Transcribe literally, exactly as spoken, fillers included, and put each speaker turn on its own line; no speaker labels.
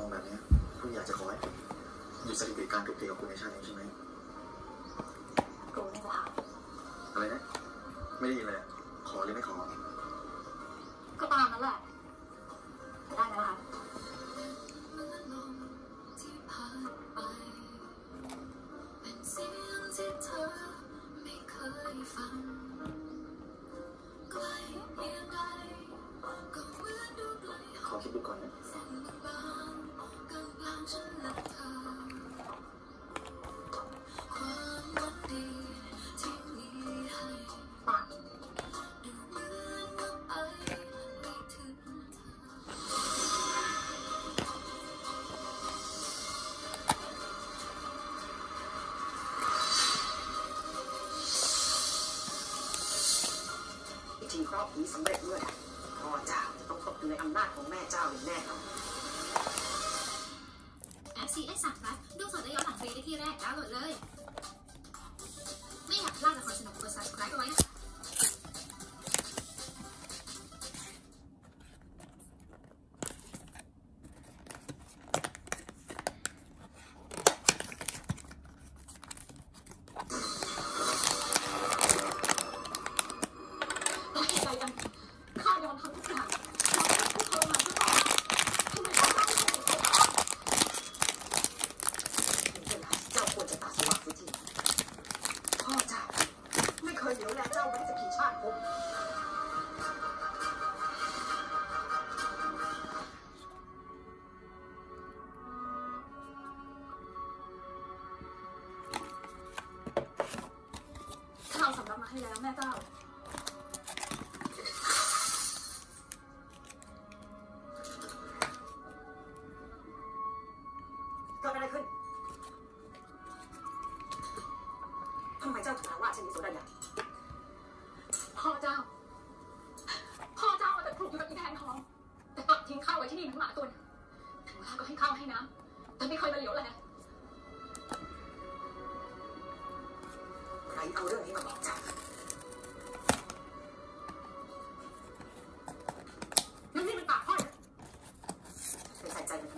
องแบบนี้คุณอยากจะขอให้หยุดสถิติการถูกตีของคุณในชาตินี้ใช่ไหม
กูไม่จะถาม
อะไรนะไม่ได้ยินเลยขอหรือไม่ขอ
ก็ตามนั้นแหละจะได้ไหมล่ะ
ขอคิดดูก่อนนะ
ทีครอบนี้สำเร็จเมื่อใดพ่อเจ้าต้องตกอยู่ในอำนาจของแม่เจ้าอย่างแน่นอน
แอป ซี เอส สาม Plus ดูสดและย้อนหลังฟรีได้ที่แรกดาวน์โหลดเลยไม่อยากพลาดละครสนุกกด Subscribe เอาไว้นะ
เดี๋ยวแลเจ้าไว้จะกี่ชาติภพ
ข้าวสำรับมาให้แล้วแม่เจ้า
เกิดอะไรขึ้นทำไมเจ้าถึงถามว่าฉันมีโซดาใหญ่
พ่อเจ้าพ่อเจ้าเอาแต่ปลูกอยู่กับอีแทนทองแต่กลับทิ้งข้าวไว้ที่นี่เหมือนหมาตัวนึงถึงเวลาก็ให้ข้าวให้น้ำแต่ไม่เคยมาเหลียวแล
ใครเอาเรื่องนี้มาบอกเจ้า
นั่นนี่มันปากพ่อ
ไปใส่ใจมัน